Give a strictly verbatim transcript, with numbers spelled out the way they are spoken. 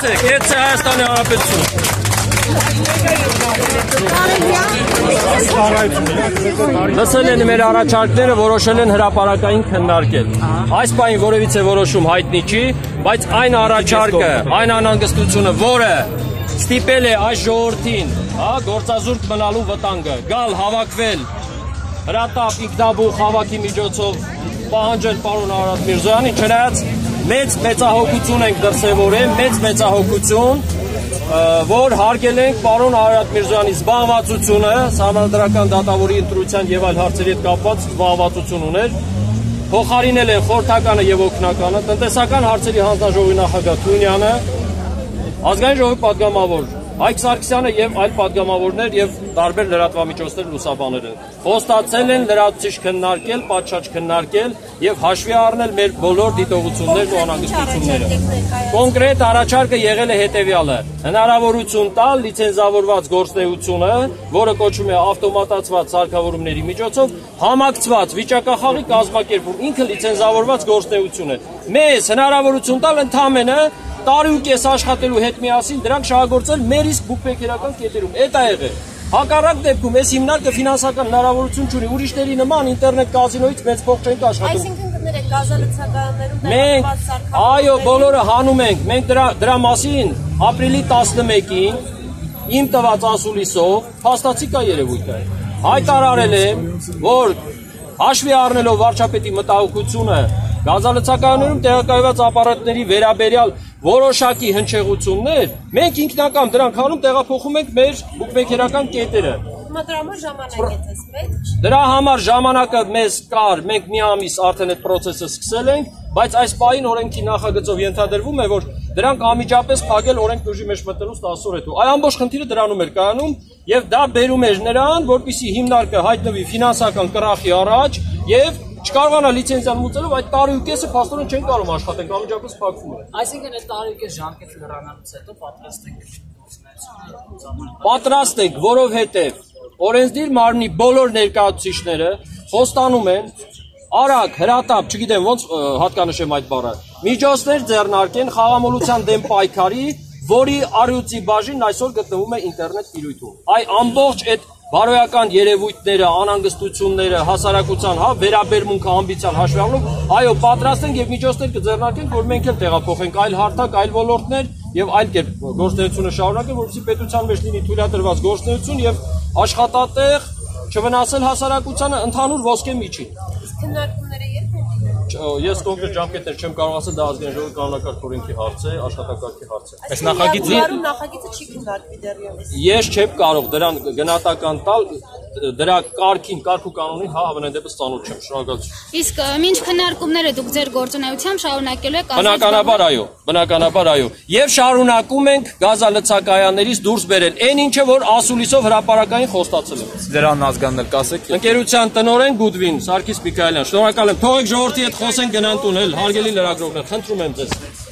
Տեսեք, այդ է Հայաստանի Հանրապետությունը։ Լսել են մեր առաջարկները, որոշել են հրապարակային քննարկել։ Այս բանի որևիցե որոշում հայտնի չի, բայց այն առաջարկը, այն անհանգստությունը, որը ստիպել է այս ժողովրդին, գործազուրկ մնալու վտանգը, գալ հավաքվել հրատապ ինքնաբուխ հավաքի միջոցով պահանջել պարոն Արարատ Միրզոյանին, չնայած մեծ մեծահոգություն ենք դրսևորել, մեծ մեծահոգություն, որ հարգել ենք պարոն Արարատ Միրզոյանի զբաղվածությունը, Սահմանադրական դատավորի ընտրության եւ այլ հարցերի հետ կապված զբաղվածություն ուներ, փոխարինել են խորհրդականը եւ օգնականը, տնտեսական հարցերի հանձնաժողովի նախագահ Թունյանը, ազգային ժողովի պատգամավոր Հայկ Սարգսյանը եւ այլ պատգամավորներ եւ տարբեր լրատվամիջոցներ լուսաբաներ են։ Խոստացել են լրացուցիչ քննարկել, պատշաճ քննարկել եւ հաշվի առնել մեր բոլոր դիտողություններն ու անհանգստությունները։ Կոնկրետ առաջարկը եղել է հետեւյալը. հնարավորություն տալ լիցենզավորված գործունեությունը, որը կոչվում է ավտոմատացված սարքավորումների միջոցով, համակցված վիճակախաղի կազմակերպում, ինքը լիցենզավորված գործունեություն է։ Մեզ հնարավորություն տալ ընդամենը տարի ու կես աշխատելու հետ միասին դրանք շահագործել մեր իսկ բուկմեքերական կետերում։ Այդ է եղել։ Հակառակ դեպքում այս հիմնարկը ֆինանսական հնարավորություն չունի, ուրիշների նման ինտերնետ կազինոյից մեծ փող չենք աշխատում։ Այսինքն կներեք գազալցականներում մենք, այո, բոլորը հանում ենք, մենք դրա դրա մասին ապրիլի տասնմեկին իմ տված ասուլիսով փաստացի կա երևույթը։ Հայտարարել եմ, որ հաշվի առնելով վարչապետի մտահոգությունը գազալցականներում տեղակայված ապարատների վերաբերյալ որոշակի հնչեղություններ, մենք ինքնական դրանք հանում տեղափոխում ենք մեր բուկմեքերական կետերը։ Դրա համար ժամանակ է ձեզ պետք։ Դրա համար ժամանակը մեզ կար, մենք մի ամիս արդեն այդ process-ը սկսել ենք, բայց այս պահին օրենքի նախագծով ենթադրվում է, որ դրանք անմիջապես փակել օրենքի ուժի մեջ մտնելուց տասը օր հետո։ Այ ամբողջ խնդիրը դրանում էր կայանում եւ դա բերում էր նրան, որպեսզի հիմնարկը հայտնվի ֆինանսական կռախի առաջ եւ չկարողանա լիցենզիան մուծելով այդ տարի ու կեսը փաստորեն չեն կարող աշխատենք, անմիջապես փակվում է։ Այսինքն այդ տարի ու կես ժամկետ լրանալուց հետո պատրաստ եք Պատրաստ եք, որովհետև օրենսդիր մարմնի բոլոր ներկայացուցիչները խոստանում են արագ, հրատապ, չգիտեմ ոնց հատկանշեմ այդ բառը, միջոցներ ձեռնարկեն խաղամոլության դեմ պայքարի, որի առյուծի բաժինն այսօր գտնվում է ինտերնետ տիրույթում։ Այ ամբողջ այդ բարոյական երևույթները, անհանգստությունները, հասարակության հա վերաբերմունքը, ամբիցիան հաշվի առնելով, այո, պատրաստ ենք եւ միջոցներ կձեռնարկենք, որ մենք էլ տեղափոխենք այլ հարթակ, այլ ոլորտներ եւ այլ կերպ գործունեությունը շարունակենք, որովհետեւ պետության մեջ լինի թույլատրված գործունեություն եւ աշխատատեղ չվնասել հասարակությանը ընդհանուր ոսկե միջին։ Քննարկումները երբ են։ Ես կոնկրետ ժամկետներ չեմ կարող ասել, դա ազգային ժողովի կանոնակարգ օրենքի հարց է, աշխատակարգի հարց է։ Այս նախագիծը նախագիծը չի քննարկվի դեռևս։ Ես չեմ կարող դրան գնահատական տալ, դրա կարգին, կարգ ու կանոնին հա հավանաբար ծանոթ չեմ, շնորհակալություն։ Իսկ ինչ քննարկումները դուք ձեր գործունեությամբ շարունակելու եք։ Բնականաբար այո, բնականաբար այո։ Եվ շարունակում ենք գազալցակայաններից դուրս բերել այն ինչը որ ասուլիսով հրապարակային խոստացել եմ։ Դրան ազգաններ կասեք։ Ընկերության տնօրեն Գուդվին Սարգիս Միքայելյան, շնորհակալ եմ։ Թողեք ժողովրդի հետ խոսենք գնան տուն, հարգելի լրագրողներ, խնդրում եմ ձեզ։